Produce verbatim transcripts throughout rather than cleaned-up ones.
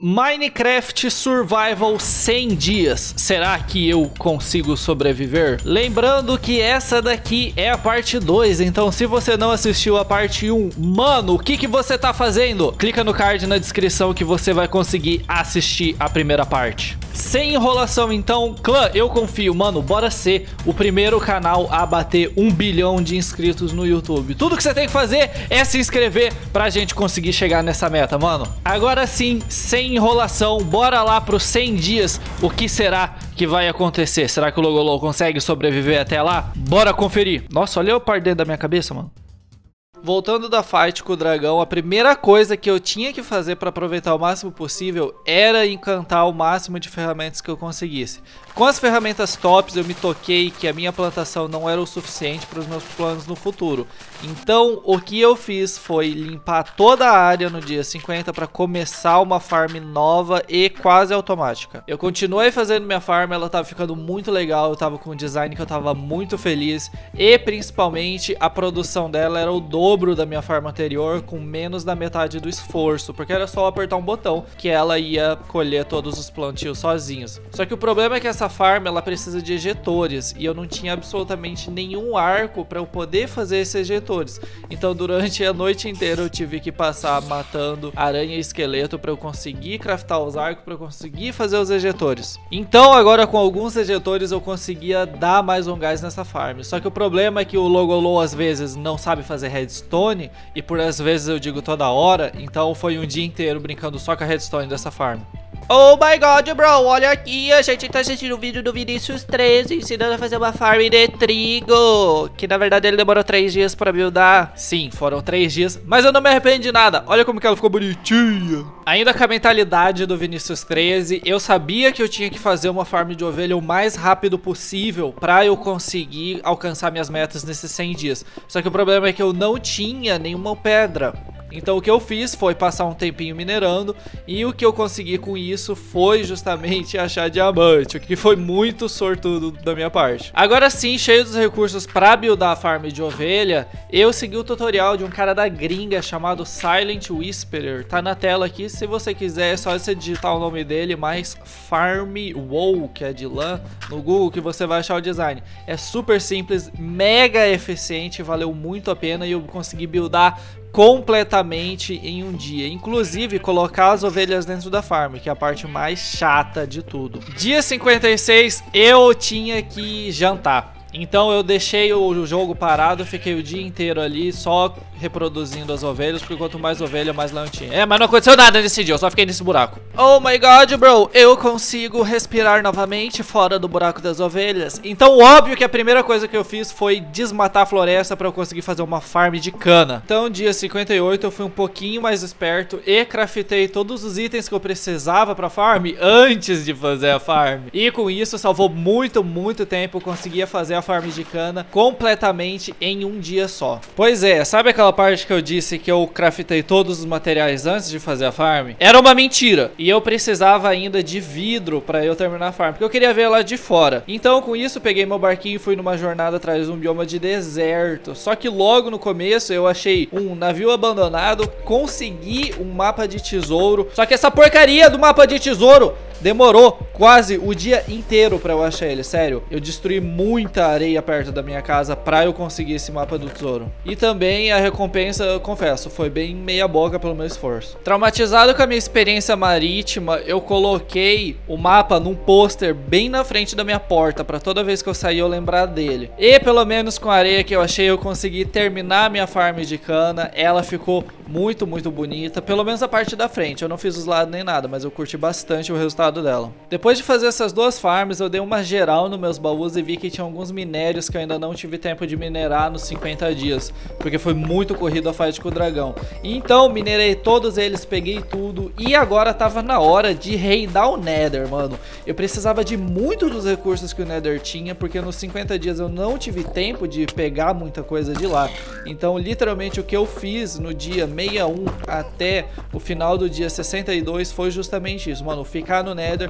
Minecraft Survival cem dias. Será que eu consigo sobreviver? Lembrando que essa daqui é a parte dois, então se você não assistiu a parte um, mano, o que que você tá fazendo? Clica no card na descrição que você vai conseguir assistir a primeira parte. Sem enrolação então, clã, eu confio, mano, bora ser o primeiro canal a bater um bilhão de inscritos no YouTube. Tudo que você tem que fazer é se inscrever pra gente conseguir chegar nessa meta, mano. Agora sim, sem enrolação, bora lá pros cem dias. O que será que vai acontecer? Será que o Logolol consegue sobreviver até lá? Bora conferir. Nossa, olha o par dentro da minha cabeça, mano. Voltando da fight com o dragão, a primeira coisa que eu tinha que fazer para aproveitar o máximo possível era encantar o máximo de ferramentas que eu conseguisse. Com as ferramentas tops eu me toquei que a minha plantação não era o suficiente para os meus planos no futuro. Então o que eu fiz foi limpar toda a área no dia cinquenta para começar uma farm nova e quase automática. Eu continuei fazendo minha farm, ela estava ficando muito legal, eu estava com um design que eu estava muito feliz e principalmente a produção dela era o dobro da minha farm anterior com menos da metade do esforço, porque era só apertar um botão que ela ia colher todos os plantios sozinhos. Só que o problema é que essa farm ela precisa de ejetores e eu não tinha absolutamente nenhum arco para eu poder fazer esses ejetores. Então durante a noite inteira eu tive que passar matando aranha e esqueleto para eu conseguir craftar os arcos, para eu conseguir fazer os ejetores. Então agora com alguns ejetores eu conseguia dar mais um gás nessa farm. Só que o problema é que o Logolol às vezes não sabe fazer redstone Redstone, e por às vezes eu digo toda hora, então foi um dia inteiro brincando só com a redstone dessa farm. Oh my god, bro, olha aqui, a gente tá assistindo o vídeo do Vinicius treze ensinando a fazer uma farm de trigo, que na verdade ele demorou três dias pra buildar. Sim, foram três dias, mas eu não me arrependo de nada, olha como que ela ficou bonitinha. Ainda com a mentalidade do Vinicius treze, eu sabia que eu tinha que fazer uma farm de ovelha o mais rápido possível pra eu conseguir alcançar minhas metas nesses cem dias. Só que o problema é que eu não tinha nenhuma pedra. Então o que eu fiz foi passar um tempinho minerando e o que eu consegui com isso foi justamente achar diamante, o que foi muito sortudo da minha parte. Agora sim, cheio dos recursos para buildar a farm de ovelha, eu segui o tutorial de um cara da gringa chamado Silent Whisperer. Tá na tela aqui, se você quiser é só você digitar o nome dele mais Farm Wool, que é de lã, no Google que você vai achar o design. É super simples, mega eficiente, valeu muito a pena e eu consegui buildar completamente em um dia, inclusive colocar as ovelhas dentro da farm, que é a parte mais chata de tudo. Dia cinquenta e seis eu tinha que jantar. Então eu deixei o jogo parado, fiquei o dia inteiro ali só reproduzindo as ovelhas, porque quanto mais ovelha, mais lã tinha. É, mas não aconteceu nada nesse dia, eu só fiquei nesse buraco. Oh my god, bro, eu consigo respirar novamente fora do buraco das ovelhas. Então óbvio que a primeira coisa que eu fiz foi desmatar a floresta para eu conseguir fazer uma farm de cana. Então dia cinquenta e oito eu fui um pouquinho mais esperto e craftei todos os itens que eu precisava pra farm antes de fazer a farm. E com isso salvou muito, muito tempo, eu conseguia fazer a farm de cana completamente em um dia só. Pois é, sabe aquela parte que eu disse que eu craftei todos os materiais antes de fazer a farm? Era uma mentira, e eu precisava ainda de vidro para eu terminar a farm, porque eu queria ver ela de fora. Então com isso peguei meu barquinho e fui numa jornada atrás de um bioma de deserto. Só que logo no começo eu achei um navio abandonado, consegui um mapa de tesouro, só que essa porcaria do mapa de tesouro demorou quase o dia inteiro pra eu achar ele, sério. Eu destruí muita areia perto da minha casa pra eu conseguir esse mapa do tesouro. E também a recompensa, eu confesso, foi bem meia boca pelo meu esforço. Traumatizado com a minha experiência marítima, eu coloquei o mapa num pôster bem na frente da minha porta, pra toda vez que eu sair eu lembrar dele. E pelo menos com a areia que eu achei, eu consegui terminar a minha farm de cana. Ela ficou muito, muito bonita, pelo menos a parte da frente. Eu não fiz os lados nem nada, mas eu curti bastante o resultado dela. Depois de fazer essas duas farms, eu dei uma geral nos meus baús e vi que tinha alguns minérios que eu ainda não tive tempo de minerar nos cinquenta dias, porque foi muito corrido a fight com o dragão. Então minerei todos eles, peguei tudo e agora tava na hora de raidar o Nether, mano. Eu precisava de muito dos recursos que o Nether tinha, porque nos cinquenta dias eu não tive tempo de pegar muita coisa de lá. Então literalmente o que eu fiz no dia sessenta e um até o final do dia sessenta e dois foi justamente isso, mano, ficar no Nether, farmar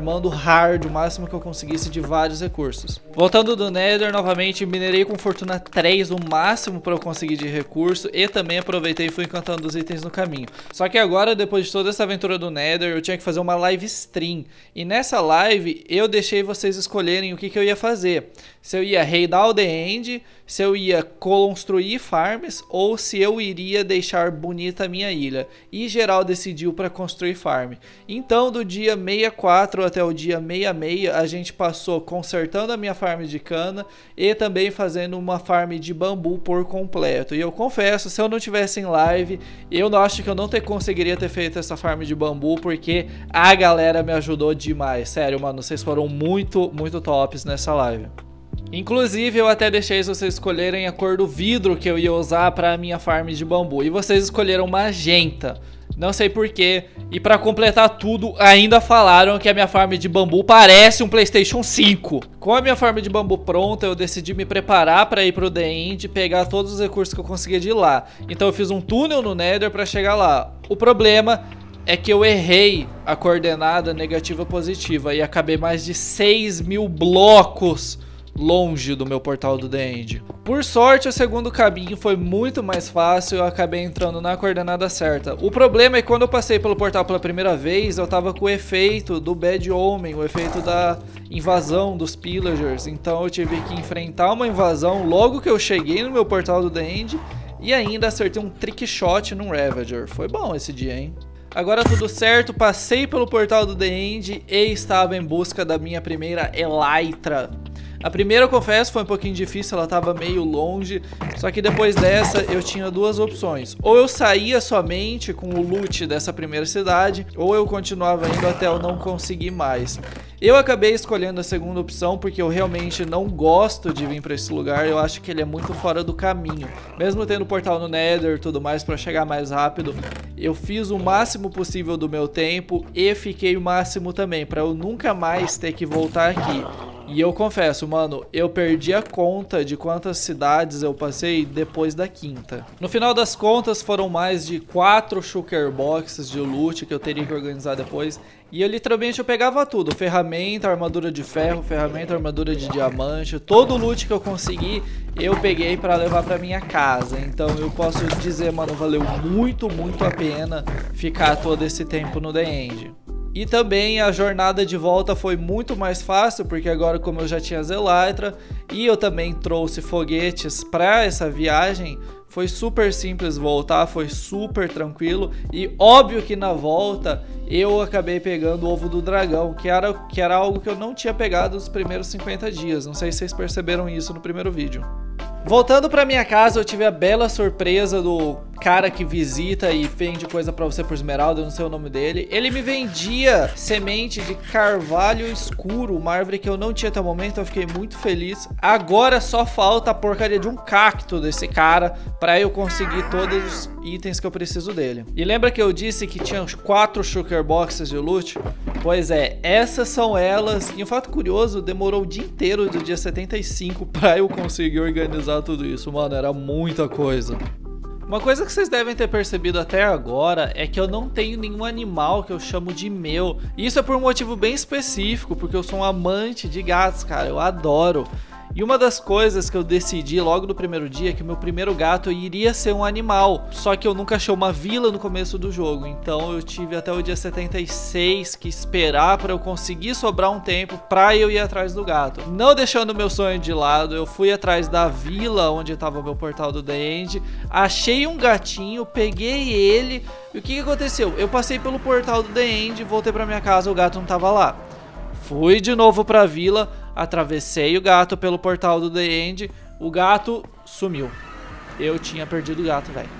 farmando hard, o máximo que eu conseguisse de vários recursos. Voltando do Nether, novamente, minerei com Fortuna três o máximo para eu conseguir de recurso e também aproveitei e fui encantando os itens no caminho. Só que agora, depois de toda essa aventura do Nether, eu tinha que fazer uma live stream. E nessa live, eu deixei vocês escolherem o que, que eu ia fazer. Se eu ia raidar o The End, se eu ia construir farms ou se eu iria deixar bonita a minha ilha. E geral decidiu para construir farm. Então do dia sessenta e quatro até o dia sessenta e seis a gente passou consertando a minha farm de cana e também fazendo uma farm de bambu por completo. E eu confesso, se eu não tivesse em live, eu não acho que eu não ter, conseguiria ter feito essa farm de bambu, porque a galera me ajudou demais. Sério, mano, vocês foram muito, muito tops nessa live. Inclusive, eu até deixei vocês escolherem a cor do vidro que eu ia usar para a minha farm de bambu. E vocês escolheram magenta. Não sei porquê. E para completar tudo, ainda falaram que a minha farm de bambu parece um PlayStation cinco. Com a minha farm de bambu pronta, eu decidi me preparar para ir pro The End e pegar todos os recursos que eu conseguia de lá. Então eu fiz um túnel no Nether para chegar lá. O problema é que eu errei a coordenada negativa positiva e acabei mais de seis mil blocos longe do meu portal do The End. Por sorte, o segundo caminho foi muito mais fácil e eu acabei entrando na coordenada certa. O problema é que quando eu passei pelo portal pela primeira vez, eu tava com o efeito do Bad Omen, o efeito da invasão dos Pillagers. Então eu tive que enfrentar uma invasão logo que eu cheguei no meu portal do The End e ainda acertei um trick shot num Ravager. Foi bom esse dia, hein? Agora tudo certo, passei pelo portal do The End e estava em busca da minha primeira Elytra. A primeira, eu confesso, foi um pouquinho difícil, ela estava meio longe, só que depois dessa eu tinha duas opções. Ou eu saía somente com o loot dessa primeira cidade, ou eu continuava indo até eu não conseguir mais. Eu acabei escolhendo a segunda opção porque eu realmente não gosto de vir para esse lugar, eu acho que ele é muito fora do caminho. Mesmo tendo portal no Nether e tudo mais para chegar mais rápido, eu fiz o máximo possível do meu tempo e fiquei o máximo também, para eu nunca mais ter que voltar aqui. E eu confesso, mano, eu perdi a conta de quantas cidades eu passei depois da quinta. No final das contas, foram mais de quatro shulker boxes de loot que eu teria que organizar depois. E eu literalmente eu pegava tudo, ferramenta, armadura de ferro, ferramenta, armadura de diamante, todo o loot que eu consegui, eu peguei pra levar pra minha casa. Então eu posso dizer, mano, valeu muito, muito a pena ficar todo esse tempo no The End. E também a jornada de volta foi muito mais fácil, porque agora como eu já tinha as Elytra e eu também trouxe foguetes para essa viagem, foi super simples voltar, foi super tranquilo. E óbvio que na volta eu acabei pegando o ovo do dragão, que era, que era algo que eu não tinha pegado nos primeiros cinquenta dias. Não sei se vocês perceberam isso no primeiro vídeo. Voltando pra minha casa, eu tive a bela surpresa do cara que visita e vende coisa pra você por esmeralda, eu não sei o nome dele. Ele me vendia semente de carvalho escuro, uma árvore que eu não tinha até o momento, eu fiquei muito feliz. Agora só falta a porcaria de um cacto desse cara pra eu conseguir todos os itens que eu preciso dele. E lembra que eu disse que tinha uns quatro shulker boxes de loot? Pois é, essas são elas. E um fato curioso, demorou o dia inteiro do dia setenta e cinco pra eu conseguir organizar tudo isso, mano, era muita coisa. Uma coisa que vocês devem ter percebido até agora é que eu não tenho nenhum animal que eu chamo de meu. E isso é por um motivo bem específico, porque eu sou um amante de gatos, cara, eu adoro. E uma das coisas que eu decidi logo no primeiro dia é que o meu primeiro gato iria ser um animal. Só que eu nunca achei uma vila no começo do jogo. Então eu tive até o dia setenta e seis que esperar para eu conseguir sobrar um tempo para eu ir atrás do gato. Não deixando meu sonho de lado, eu fui atrás da vila onde estava o meu portal do The End. Achei um gatinho, peguei ele. E o que, que aconteceu? Eu passei pelo portal do The End, voltei para minha casa, o gato não estava lá. Fui de novo para a vila. Atravessei o gato pelo portal do The End. O gato sumiu. Eu tinha perdido o gato, velho.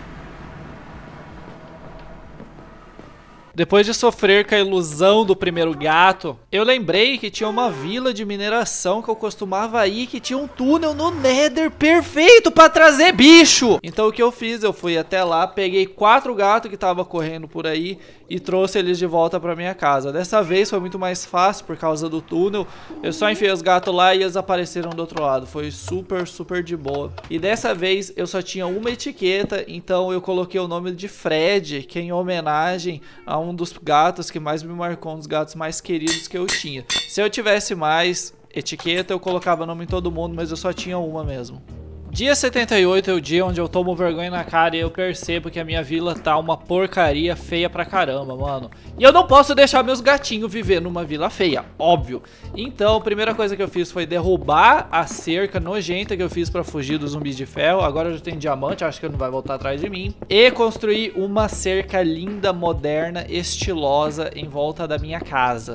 Depois de sofrer com a ilusão do primeiro gato, eu lembrei que tinha uma vila de mineração que eu costumava ir, que tinha um túnel no Nether perfeito pra trazer bicho. Então o que eu fiz? Eu fui até lá, peguei quatro gatos que estavam correndo por aí e trouxe eles de volta pra minha casa. Dessa vez foi muito mais fácil por causa do túnel. Eu só enfiei os gatos lá e eles apareceram do outro lado. Foi super, super de boa. E dessa vez eu só tinha uma etiqueta, então eu coloquei o nome de Fred, que é em homenagem a um dos gatos que mais me marcou, um dos gatos mais queridos que eu tinha. Se eu tivesse mais etiqueta, eu colocava nome em todo mundo, mas eu só tinha uma mesmo. Dia setenta e oito é o dia onde eu tomo vergonha na cara e eu percebo que a minha vila tá uma porcaria feia pra caramba, mano. E eu não posso deixar meus gatinhos viver numa vila feia, óbvio. Então, a primeira coisa que eu fiz foi derrubar a cerca nojenta que eu fiz pra fugir dos zumbis de ferro. Agora eu já tenho diamante, acho que ele não vai voltar atrás de mim. E construir uma cerca linda, moderna, estilosa em volta da minha casa.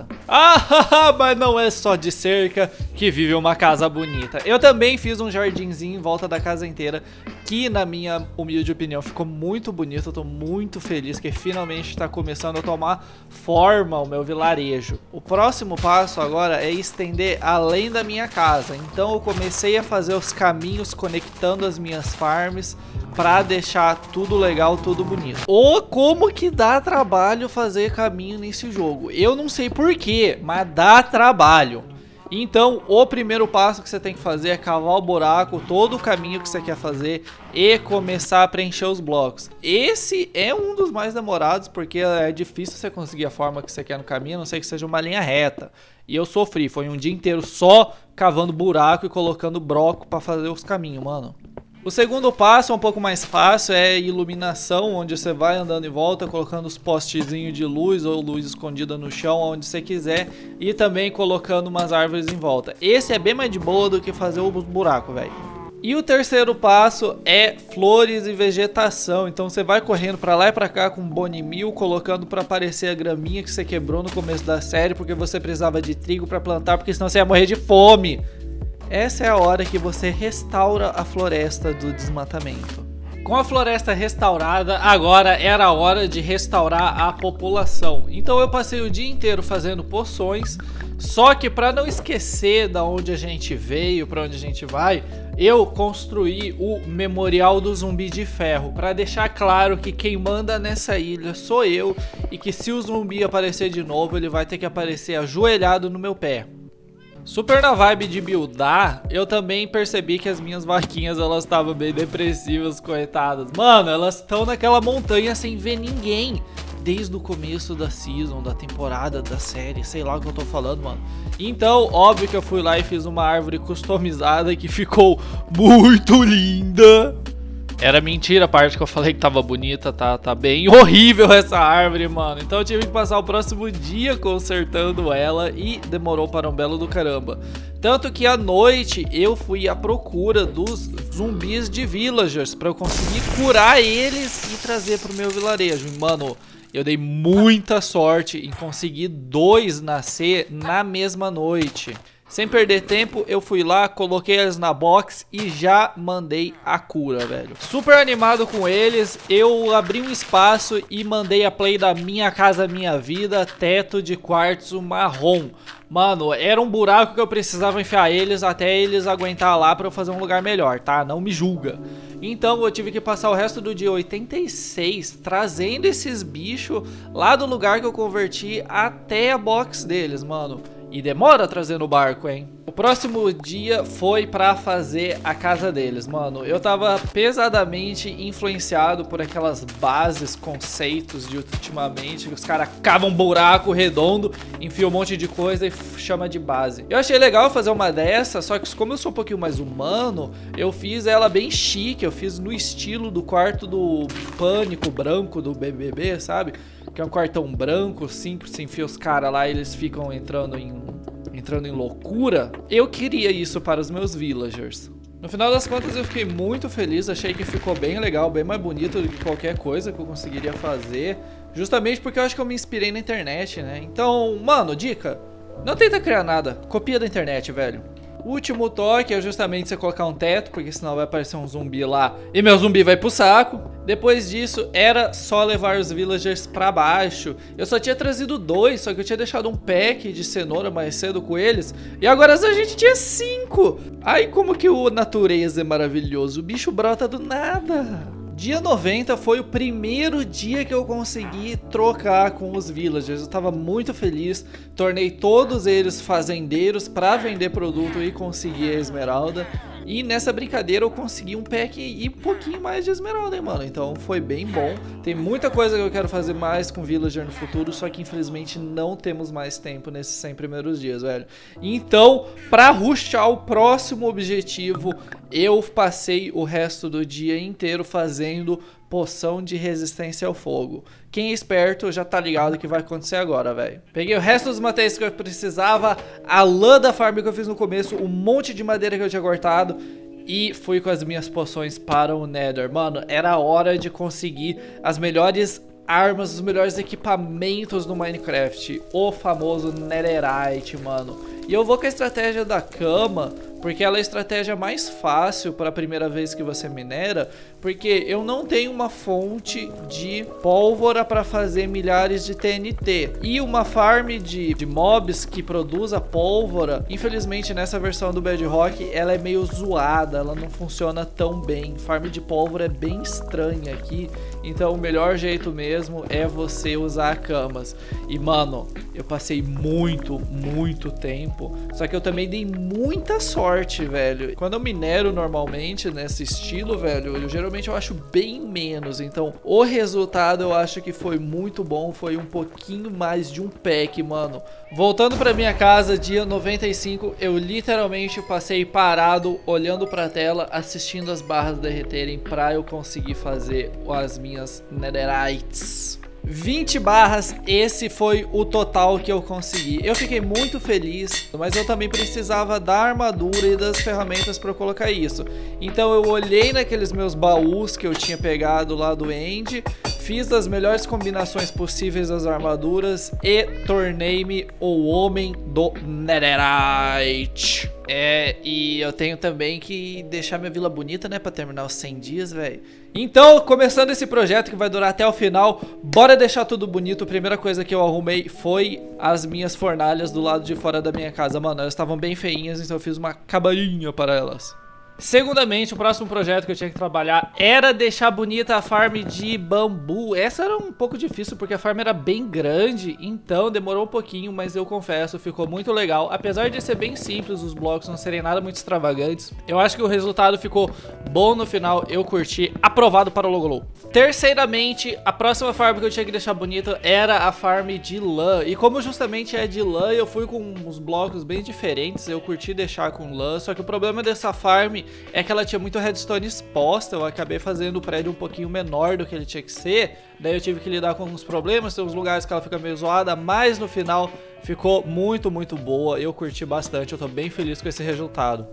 Ah, mas não é só de cerca que vive uma casa bonita. Eu também fiz um jardinzinho em volta da casa inteira, que na minha humilde opinião ficou muito bonito. Eu tô muito feliz que finalmente está começando a tomar forma o meu vilarejo. O próximo passo agora é estender além da minha casa, então eu comecei a fazer os caminhos conectando as minhas farms pra deixar tudo legal, tudo bonito. Ou como que dá trabalho fazer caminho nesse jogo, eu não sei porquê, mas dá trabalho. Então, o primeiro passo que você tem que fazer é cavar o buraco, todo o caminho que você quer fazer e começar a preencher os blocos. Esse é um dos mais demorados, porque é difícil você conseguir a forma que você quer no caminho, a não ser que seja uma linha reta. E eu sofri, foi um dia inteiro só cavando buraco e colocando bloco para fazer os caminhos, mano. O segundo passo é um pouco mais fácil, é iluminação, onde você vai andando em volta, colocando os postezinhos de luz ou luz escondida no chão, onde você quiser, e também colocando umas árvores em volta. Esse é bem mais de boa do que fazer os buracos, velho. E o terceiro passo é flores e vegetação, então você vai correndo pra lá e pra cá com um bonimil, colocando pra aparecer a graminha que você quebrou no começo da série, porque você precisava de trigo pra plantar, porque senão você ia morrer de fome. Essa é a hora que você restaura a floresta do desmatamento. Com a floresta restaurada, agora era a hora de restaurar a população. Então eu passei o dia inteiro fazendo poções, só que para não esquecer da onde a gente veio, para onde a gente vai, eu construí o Memorial do Zumbi de Ferro, para deixar claro que quem manda nessa ilha sou eu e que se o zumbi aparecer de novo, ele vai ter que aparecer ajoelhado no meu pé. Super na vibe de buildar, eu também percebi que as minhas vaquinhas, elas estavam bem depressivas, coitadas. Mano, elas estão naquela montanha sem ver ninguém desde o começo da season, da temporada, da série, sei lá o que eu tô falando, mano. Então, óbvio que eu fui lá e fiz uma árvore customizada que ficou muito linda. Era mentira a parte que eu falei que tava bonita, tá, tá bem horrível essa árvore, mano. Então eu tive que passar o próximo dia consertando ela e demorou para um belo do caramba. Tanto que à noite eu fui à procura dos zumbis de villagers para eu conseguir curar eles e trazer pro meu vilarejo. E, mano, eu dei muita sorte em conseguir dois nascer na mesma noite. Sem perder tempo, eu fui lá, coloquei eles na box e já mandei a cura, velho. Super animado com eles, eu abri um espaço e mandei a play da Minha Casa Minha Vida, teto de quartzo marrom. Mano, era um buraco que eu precisava enfiar eles até eles aguentar lá pra eu fazer um lugar melhor, tá? Não me julga. Então eu tive que passar o resto do dia oitenta e seis trazendo esses bichos lá do lugar que eu converti até a box deles, mano. E demora trazendo o barco, hein? O próximo dia foi pra fazer a casa deles, mano. Eu tava pesadamente influenciado por aquelas bases, conceitos de ultimamente, que os caras cavam um buraco redondo, enfiam um monte de coisa e chama de base. Eu achei legal fazer uma dessa, só que como eu sou um pouquinho mais humano, eu fiz ela bem chique, eu fiz no estilo do quarto do Pânico branco do B B B, sabe? Que é um quartão branco, simples, você enfia os caras lá e eles ficam entrando em, entrando em loucura. Eu queria isso para os meus villagers. No final das contas eu fiquei muito feliz, achei que ficou bem legal, bem mais bonito do que qualquer coisa que eu conseguiria fazer. Justamente porque eu acho que eu me inspirei na internet, né? Então, mano, dica, não tenta criar nada, copia da internet, velho. O último toque é justamente você colocar um teto, porque senão vai aparecer um zumbi lá e meu zumbi vai pro saco. Depois disso, era só levar os villagers pra baixo. Eu só tinha trazido dois, só que eu tinha deixado um pack de cenoura mais cedo com eles. E agora a gente tinha cinco. Aí como que o natureza é maravilhoso, o bicho brota do nada. Dia noventa foi o primeiro dia que eu consegui trocar com os villagers. Eu tava muito feliz, tornei todos eles fazendeiros para vender produto e conseguir a esmeralda. E nessa brincadeira eu consegui um pack e um pouquinho mais de esmeralda, hein, mano. Então foi bem bom. Tem muita coisa que eu quero fazer mais com villager no futuro, só que infelizmente não temos mais tempo nesses cem primeiros dias, velho. Então, pra rushar o próximo objetivo, eu passei o resto do dia inteiro fazendo poção de resistência ao fogo. Quem é esperto já tá ligado o que vai acontecer agora, velho. Peguei o resto dos materiais que eu precisava, a lã da farm que eu fiz no começo, um monte de madeira que eu tinha cortado e fui com as minhas poções para o Nether. Mano, era hora de conseguir as melhores armas, os melhores equipamentos no Minecraft. O famoso Netherite, mano. E eu vou com a estratégia da cama, porque ela é a estratégia mais fácil para a primeira vez que você minera, porque eu não tenho uma fonte de pólvora para fazer milhares de T N T. E uma farm de, de mobs que produza pólvora, infelizmente nessa versão do Bedrock, ela é meio zoada, ela não funciona tão bem. Farm de pólvora é bem estranha aqui, então o melhor jeito mesmo é você usar camas. E mano, eu passei muito, muito tempo, só que eu também dei muita sorte, velho. Quando eu minero normalmente nesse estilo, velho, eu geralmente eu acho bem menos. Então o resultado eu acho que foi muito bom, foi um pouquinho mais de um pack, mano. Voltando pra minha casa, dia noventa e cinco, eu literalmente passei parado, olhando pra tela, assistindo as barras derreterem pra eu conseguir fazer as minhas Netherites. vinte barras, esse foi o total que eu consegui. Eu fiquei muito feliz, mas eu também precisava da armadura e das ferramentas para colocar isso. Então eu olhei naqueles meus baús que eu tinha pegado lá do End, fiz as melhores combinações possíveis das armaduras e tornei-me o homem do Netherite. É, e eu tenho também que deixar minha vila bonita, né, pra terminar os cem dias, velho. Então, começando esse projeto que vai durar até o final, bora deixar tudo bonito. A primeira coisa que eu arrumei foi as minhas fornalhas do lado de fora da minha casa. Mano, elas estavam bem feinhas, então eu fiz uma cabaninha para elas. Segundamente, o próximo projeto que eu tinha que trabalhar era deixar bonita a farm de bambu. Essa era um pouco difícil porque a farm era bem grande, então demorou um pouquinho, mas eu confesso, ficou muito legal. Apesar de ser bem simples, os blocos não serem nada muito extravagantes, eu acho que o resultado ficou bom no final, eu curti, aprovado para o Logolou. Terceiramente, a próxima farm que eu tinha que deixar bonita era a farm de lã. E como justamente é de lã, eu fui com uns blocos bem diferentes, eu curti deixar com lã, só que o problema dessa farm é que ela tinha muito redstone exposta. Eu acabei fazendo o prédio um pouquinho menor do que ele tinha que ser, daí eu tive que lidar com alguns problemas, tem uns lugares que ela fica meio zoada, mas no final ficou muito, muito boa, eu curti bastante, eu tô bem feliz com esse resultado.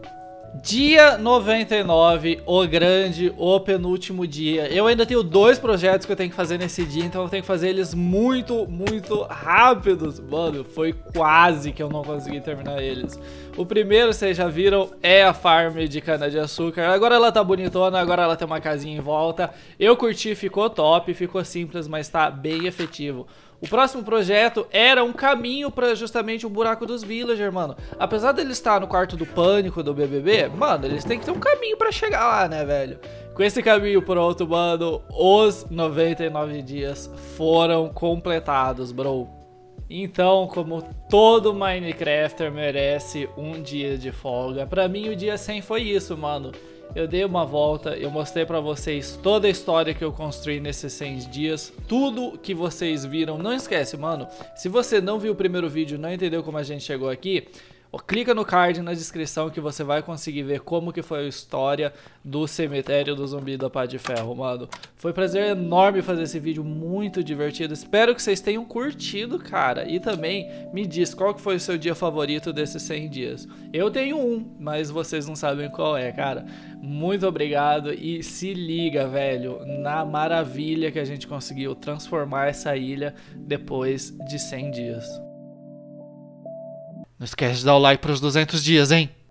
Dia noventa e nove, o grande, o penúltimo dia. Eu ainda tenho dois projetos que eu tenho que fazer nesse dia, então eu tenho que fazer eles muito, muito rápidos. Mano, foi quase que eu não consegui terminar eles. O primeiro, vocês já viram, é a farm de cana-de-açúcar. Agora ela tá bonitona, agora ela tem uma casinha em volta. Eu curti, ficou top, ficou simples, mas tá bem efetivo. O próximo projeto era um caminho para justamente o buraco dos villagers, mano. Apesar dele estar no quarto do pânico do B B B, mano, eles têm que ter um caminho para chegar lá, né, velho? Com esse caminho pronto, mano, os noventa e nove dias foram completados, bro. Então, como todo Minecrafter merece um dia de folga, pra mim o dia cem foi isso, mano. Eu dei uma volta, eu mostrei pra vocês toda a história que eu construí nesses cem dias, tudo que vocês viram. Não esquece, mano, se você não viu o primeiro vídeo, não entendeu como a gente chegou aqui, ó, clica no card na descrição que você vai conseguir ver como que foi a história do cemitério do zumbi da Pá de Ferro, mano. Foi um prazer enorme fazer esse vídeo, muito divertido. Espero que vocês tenham curtido, cara. E também me diz qual que foi o seu dia favorito desses cem dias. Eu tenho um, mas vocês não sabem qual é, cara. Muito obrigado e se liga, velho, na maravilha que a gente conseguiu transformar essa ilha depois de cem dias. Não esquece de dar o like para os duzentos dias, hein?